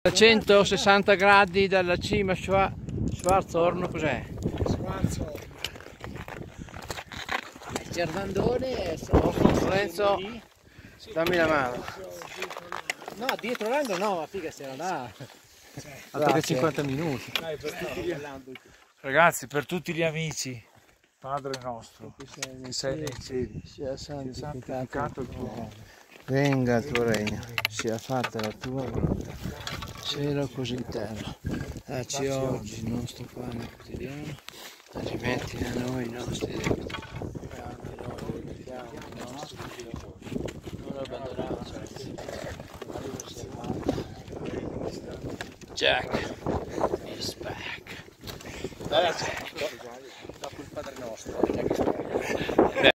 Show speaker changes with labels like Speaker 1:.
Speaker 1: A 160 gradi dalla cima Schwarzhorn, cos'è?
Speaker 2: Schwarzhorn.
Speaker 1: Il Cervandone Lorenzo, dammi la mano.
Speaker 3: No, dietro l'angolo no, ma figa se non ha.
Speaker 2: Altro che 50 minuti. Ragazzi, per tutti gli amici, Padre nostro, che sei nei cieli,
Speaker 1: sia
Speaker 2: santificato il tuo nome.
Speaker 1: Venga il tuo regno, sia fatta la tua volontà, cielo così in terra. Dacci oggi il nostro pane quotidiano, rimetti a noi i nostri debiti, come anche noi rimettiamo i nostri debitori. Non abbandonarci alla tentazione, ma liberaci dal male. Jack.